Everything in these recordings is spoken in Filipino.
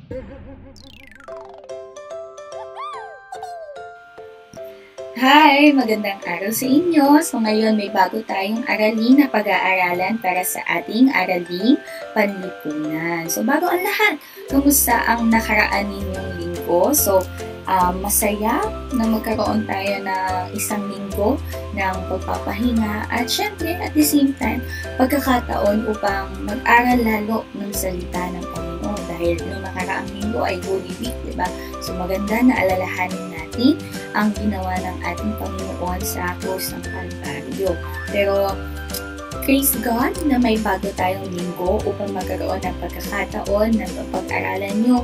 Hi! Magandang araw sa inyo. So ngayon may bago tayong aralin na pag-aaralan para sa ating araling panlipunan. So bago ang lahat, kamusta ang nakaraan ninyong linggo? So masaya na magkaroon tayo ng isang linggo ng pagpapahinga at syempre at the same time pagkakataon upang mag-aral lalo ng salita ng Panginoon dahil noong nakaraang linggo ay Holy Week, diba? So maganda na alalahanin natin ang ginawa ng ating Panginoon sa krus ng Kalbaryo. Pero praise God na may bago tayong linggo upang magkaroon ng pagkakataon na pag-aralan yung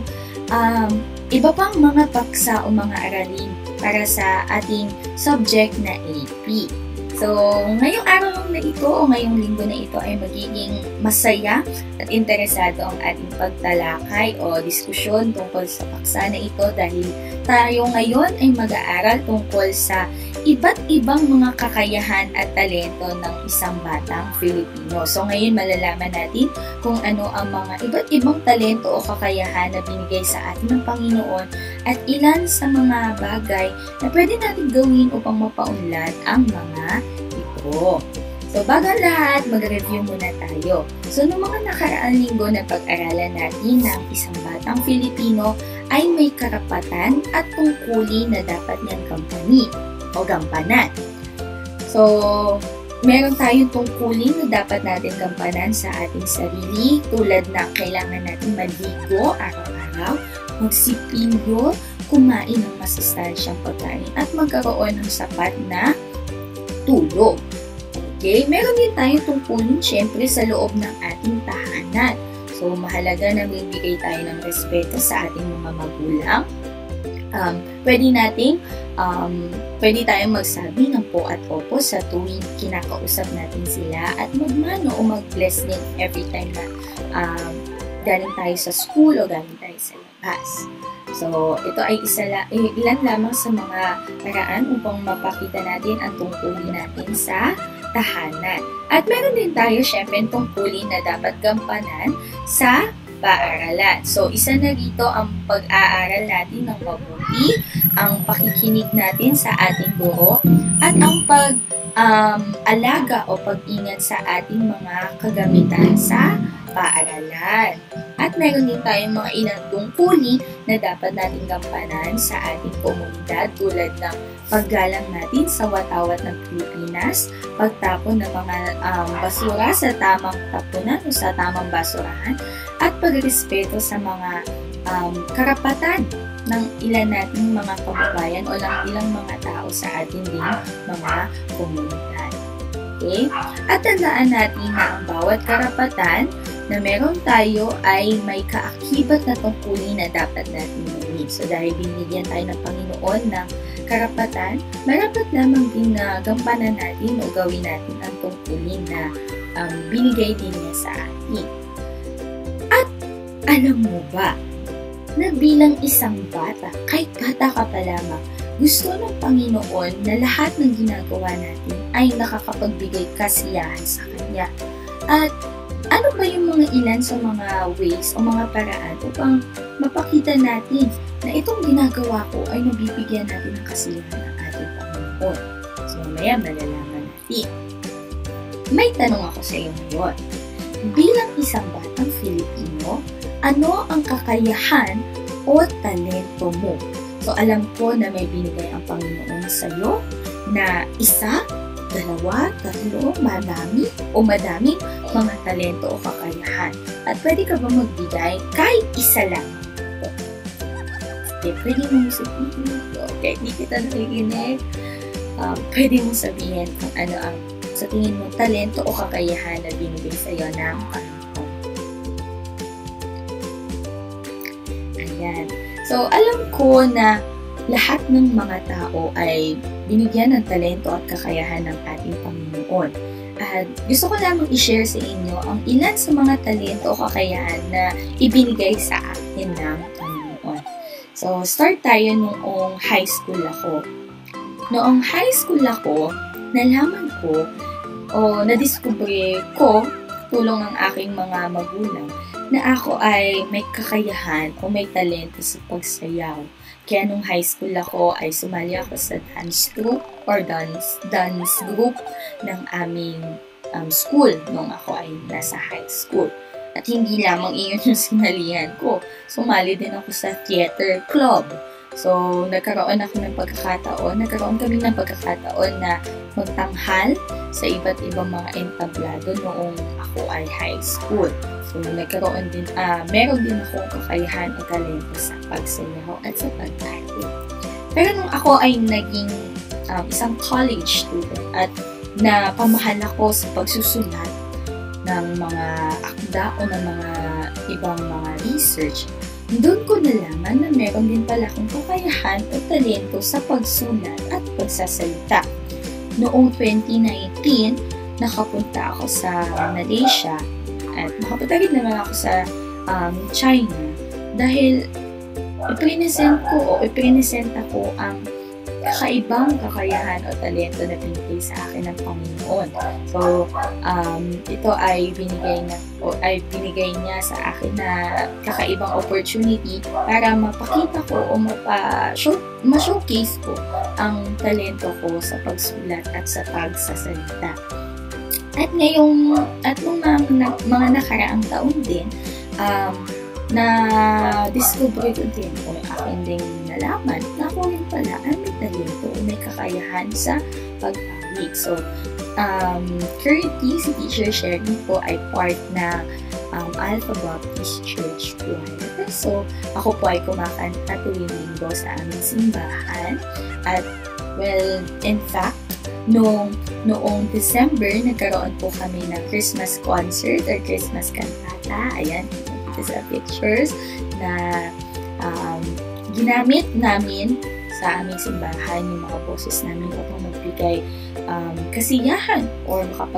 iba pang mga paksa o mga aralin para sa ating subject na AP. So, ngayong araw na ito o ngayong linggo na ito ay magiging masaya at interesado ang ating pagtalakay o diskusyon tungkol sa paksa na ito dahil tayo ngayon ay mag-aaral tungkol sa iba't ibang mga kakayahan at talento ng isang batang Filipino. So ngayon malalaman natin kung ano ang mga iba't ibang talento o kakayahan na binigay sa atin ng Panginoon at ilan sa mga bagay na pwede natin gawin upang mapaunlad ang mga ito. So bago ang lahat, mag-review muna tayo. So noong mga nakaraang linggo na pag-aralan natin ng isang batang Filipino ay may karapatan at tungkulin na dapat niyang gampanan. So, meron tayong tungkulin na dapat natin gampanan sa ating sarili tulad na kailangan natin maligo araw-araw, magsipilyo, kumain ng masustansyang pagkain at magkaroon ng sapat na tulog. Okay? Meron din tayong tungkulin syempre sa loob ng ating tahanan. So, mahalaga na magbigay tayo ng respeto sa ating mga magulang. Pwede tayong magsabi ng po at opo sa tuwing kinakausap natin sila at magmano o mag-bless din every time na galing tayo sa school o galing tayo sa labas. So, ito ay ilan lamang sa mga paraan upang mapakita natin ang tungkulin natin sa tahanan. At meron din tayo syempre tungkulin na dapat gampanan sa paaralan. So, isa na rito ang pag-aaral natin ng mabuti, ang pakikinig natin sa ating guro, at ang pag-alaga o pag-ingat sa ating mga kagamitan sa paaralan. At meron din tayong mga ilang tungkulin na dapat natin gampanan sa ating komunidad tulad ng paggalang natin sa watawat ng Pilipinas, pagtapon ng mga basura sa tamang tapunan o sa tamang basurahan, at pagrespeto sa mga karapatan ng ilan nating mga kababayan o ng ilang mga tao sa ating ding mga komunidad. Okay? At tandaan natin na ang bawat karapatan na meron tayo ay may kaakibat na tungkulin na dapat natin gawin. So dahil binigyan tayo ng Panginoon ng karapatan, marapat lamang din na gampanan natin o gawin natin ang tungkulin na binigay din niya sa atin. At alam mo ba na bilang isang bata, kahit bata ka pa lamang, gusto ng Panginoon na lahat ng ginagawa natin ay nakakapagbigay kasiyahan sa Kanya. At ano ba yung mga ilan sa mga ways o mga paraan upang mapakita natin na itong ginagawa ko ay nabibigyan natin ng kasiyahan ng ating Panginoon? So, mamaya malalaman natin. May tanong ako sa iyo ngayon. Bilang isang batang Filipino, ano ang kakayahan o talento mo? So, alam ko na may binigay ang Panginoon sa iyo na isa, dalawa, tatlo, madaming mga talento o kakayahan. At pwede ka ba magbigay kahit isa lang? Okay, pwede mong sabihin. Okay, hindi kita nakikinig. Pwede mong sabihin kung ano ang sa tingin mo talento o kakayahan na binigay sa iyo ng Panginoon. Ayan. So, alam ko na lahat ng mga tao ay binigyan ng talento at kakayahan ng ating Panginoon. At gusto ko lamang i-share sa inyo ang ilan sa mga talento o kakayahan na ibinigay sa akin ng Panginoon. So, start tayo noong high school ako. Noong high school ako, nalaman ko o nadiskubre ko, tulong ng aking mga magulang, na ako ay may kakayahan o may talento sa pagsayaw. Kaya nung high school ako ay sumali ako sa dance group or dance group ng aming school nung ako ay nasa high school. At hindi lamang iyon yung sinalihan ko. Sumali din ako sa theater club. So, nagkaroon kami ng pagkakataon na magtanghal sa iba't ibang mga entablado noong ako ay high school. So, meron din akong kakayahan o talento sa pagsayaw at sa pagtari. Pero nung ako ay naging isang college student at napamahal ako sa pagsusulat ng mga akda o ng mga ibang mga research, doon ko nalaman na meron din pala akong kakayahan o talento sa pagsulat at pagsasalita. Noong 2019, nakapunta ako sa Malaysia at nakapunta rin naman ako sa China dahil ipresenta ko ang kakaibang kakayahan o talento na binigay sa akin ng Panginoon. So, ito ay binigay niya sa akin na kakaibang opportunity para mapakita ko o ma-showcase ko ang talento ko sa pagsulat at sa pagsasalita. At nung mga nakaraang taon din, na-discover ko din o akin din nalaman na ako rin pala ay may talento o may kakayahan sa pag-awit. So, currently, si Teacher Sherry po ay part na Alpha Baptist Church Choir. So, ako po ay kumakanta tuwing linggo sa aming simbahan. At, well, in fact, noong December, nagkaroon po kami ng Christmas concert or Christmas cantata. Ayan, sa pictures na ginamit namin sa aming simbahan yung mga boses namin upang magbigay kasiyahan or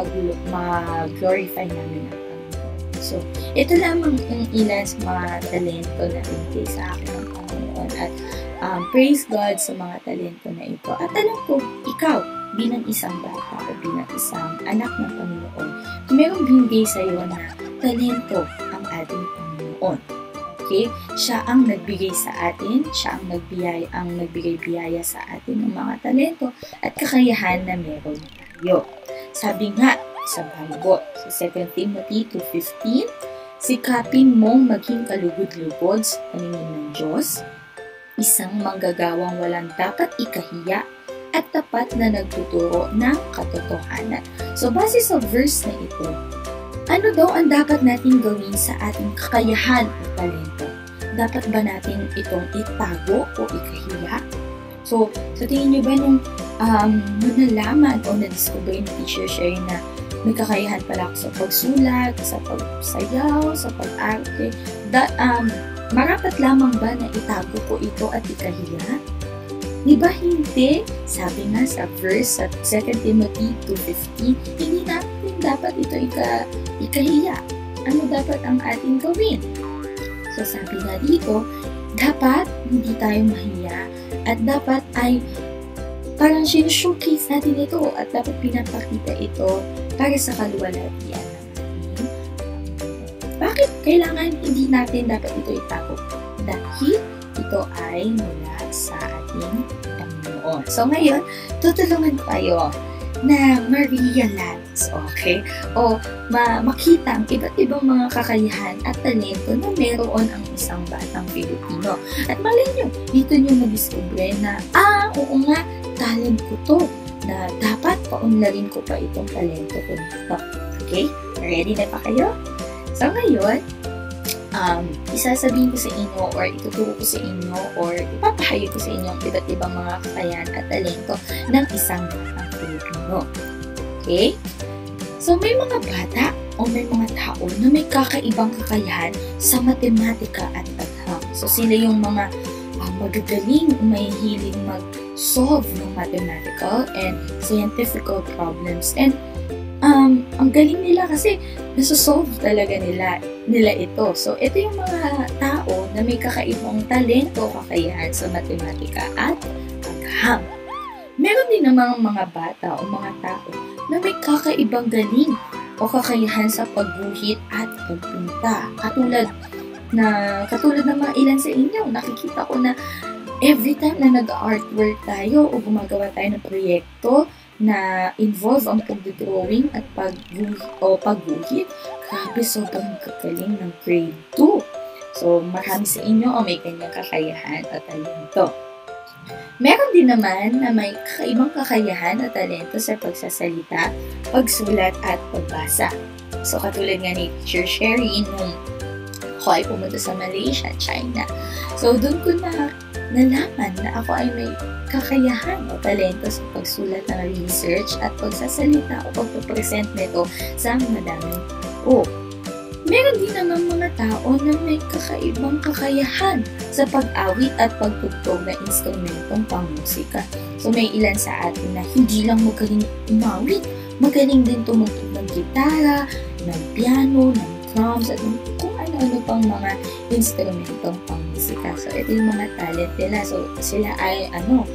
mag-glorify namin ang Panginoon. So, ito lamang ang ilan sa mga talento na binigay sa akin ng Panginoon at praise God sa mga talento na ito. At alam ko, ikaw, bilang isang bata o bilang isang anak ng Panginoon, mayroong binigay sa iyo na talento ang ating Panginoon. Okay? Siya ang nagbigay sa atin, siya ang nagbigay biyaya sa atin ng mga talento at kakayahan na meron tayo. Sabi nga sa Bible, sa 2 Timothy 2:15, sikapin mong maging kalugod-lugod sa paningin ng Diyos, isang manggagawang walang dapat ikahiya at tapat na nagtuturo ng katotohanan. So, base sa verse na ito, ano daw ang dapat natin gawin sa ating kakayahan o talento? Dapat ba natin itong itago o ikahiya? So, sa tingin niyo ba nung nalaman o na-discover ni Teacher Sherry na may kakayahan pala ako sa pagsulat, sa pagsayaw, sa pag-arte, marapat lamang ba na itago ko ito at ikahiya? Di ba hindi? Sabi nga sa verse sa 2 Timothy 2:15, hindi natin dapat ito ikahiya. Ano dapat ang ating gawin? So sabi nga dito, dapat hindi tayo mahiya at dapat ay parang showcase natin ito at dapat pinapakita ito para sa kaluwalhatian natin. Bakit kailangan hindi natin dapat ito itago? Dahil ito ay mula sa ating Panginoon. So ngayon, tutulungan ko kayo na ma-realize, okay? O makita ang iba't ibang mga kakayahan at talento na meron ang isang batang Pilipino. At malay nyo, dito nyo na-discover na, oo nga, talent ko to, na dapat paunlarin ko pa itong talento ko dito. Okay? Ready na pa kayo? So ngayon, isasabihin ko sa inyo or ituturo ko sa inyo or ipapahayo ko sa inyo ang iba't ibang mga kakayahan at talento ng isang batang Pilipino. Okay? So, may mga bata o may mga tao na may kakaibang kakayahan sa matematika at agham. So, sila yung mga magagaling, may hiling mag-solve ng mathematical and scientific problems. And ang galing nila kasi nasa-solve talaga nila ito. So, ito yung mga tao na may kakaibang talento, kakayahan sa matematika at agham. Meron din namang mga bata o mga tao na may kakaibang galing o kakayahan sa pagguhit at pagpinta. Katulad ng mga ilan sa inyo, nakikita ko na every time na nag-artwork tayo o gumagawa tayo ng proyekto na involve ang pagdodrawing at pagguhit, grabe, sobrang kagaling ng grade 2. So, marami sa inyo o may kanyang kakayahan at talento. Meron din naman na may kakaibang kakayahan at talento sa pagsasalita, pagsulat at pagbasa. So, katulad nga ni Teacher Sherry nung ako ay pumunta sa Malaysia, China. So, doon ko nalaman na ako ay may kakayahan o talento sa pagsulat ng research at pagsasalita o pagpapresent nito sa madaming tao. Meron din naman mga tao na may kakaibang kakayahan sa pag-awit at pagtugtog na instrumentong pangmusika. So may ilan sa atin na hindi lang magaling umawit, magaling din tumugtog ng gitara, ng piano, ng drums, at kung ano-ano pang mga instrumentong pangmusika. So ito yung mga talent nila. So sila ay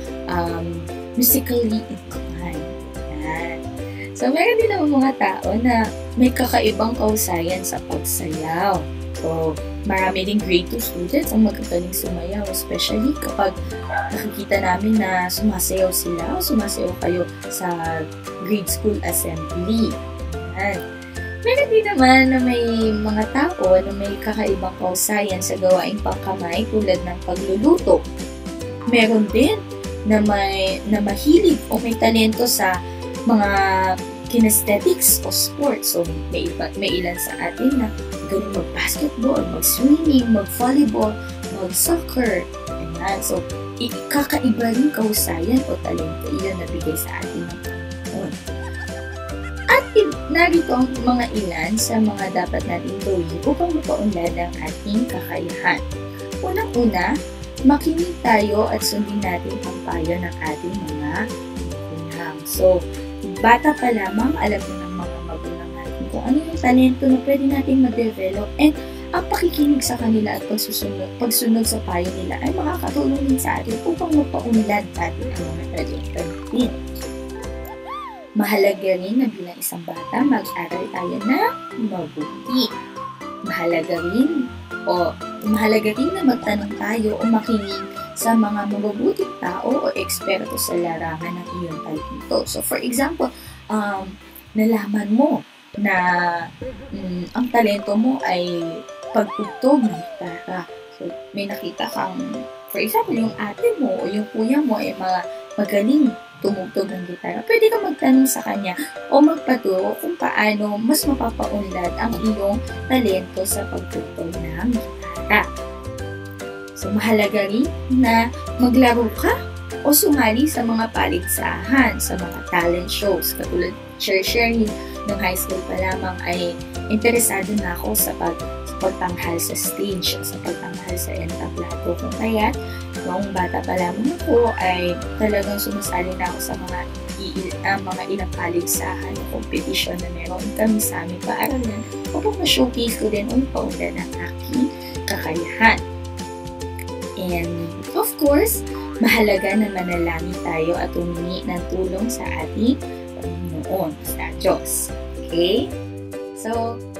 musically inclined. Yan. So, meron din naman mga tao na may kakaibang kausayan sa pagsayaw. So, marami din grade 2 students ang magagaling sumayaw, especially kapag nakikita namin na sumasayaw sila o sumasayaw kayo sa grade school assembly. Yan. Meron din naman na may mga tao na may kakaibang kausayan sa gawaing pangkamay tulad ng pagluluto. Meron din na mahilig o may talento sa mga kinesthetics o sports. So, may ilan sa atin na galing mag-basketball, mag-swimming, mag-volleyball, mag-soccer. Ayan. So, kakaiba rin kausayan o talento iyon na bigay sa atin ng Panginoon. At narito ang mga ilan sa mga dapat natin gawin upang mapaunlad ang ating kakayahan. Unang-una, makinig tayo at sundin natin ang payo ng ating mga magulang. So, bata pa lamang, alam mo ng mga magulang natin kung ano yung talento na pwede natin ma-develop, and ang pakikinig sa kanila at pagsunod sa payo nila ay makakatulong din sa atin upang mapaunlad natin ang mga talento natin. Mahalaga rin na bilang isang bata, mag-aral tayo na mabuti. Mahalaga rin na magtanong tayo o makinig sa mga mabubuting tao o eksperto sa larangan ng iyong talento. So, for example, nalaman mo na ang talento mo ay pagtugtog ng gitara. So, may nakita kang, for example, yung ate mo o yung kuya mo ay magaling tumugtog ng gitara. Pwede ka magtanong sa kanya o magpaturo kung paano mas mapapaunlad ang iyong talento sa pagtugtog ng gitara. So, mahalaga rin na maglaro ka o sumali sa mga paligsahan, sa mga talent shows. Katulad Sherry, nung high school pa lamang ay interesado na ako sa pagtanghal sa stage, sa pagtanghal sa entablado. Kung kaya, noong bata pa lamang ako ay talagang sumasali na ako sa mga ilang paligsahan o kompetisyon na meron kami sa aming paaralan upang ma-showcase ko din ang paunlad ng aking kakayahan. And of course, mahalaga na manalangin tayo at humingi ng tulong sa ating Panginoon, sa Diyos. Okay? So,